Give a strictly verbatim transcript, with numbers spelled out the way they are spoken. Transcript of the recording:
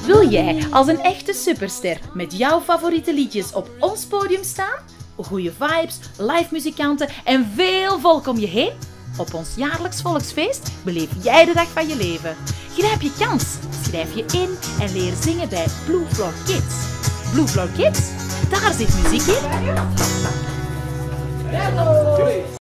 Wil jij als een echte superster met jouw favoriete liedjes op ons podium staan? Goeie vibes, live muzikanten en veel volk om je heen? Op ons jaarlijks volksfeest beleef jij de dag van je leven. Grijp je kans, schrijf je in en leer zingen bij Blue Floor Kids. Blue Floor Kids? Daar zit muziek in.